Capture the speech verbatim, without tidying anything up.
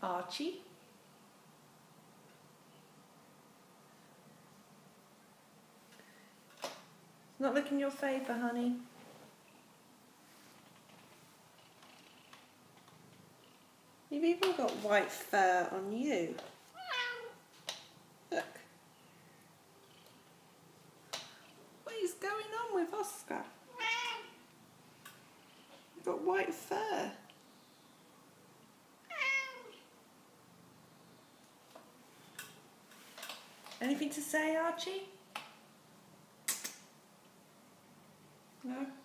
Archie. It's not looking your favour, honey. You've even got white fur on you. Look. What is going on with Oscar? You've got white fur. Anything to say, Archie? No?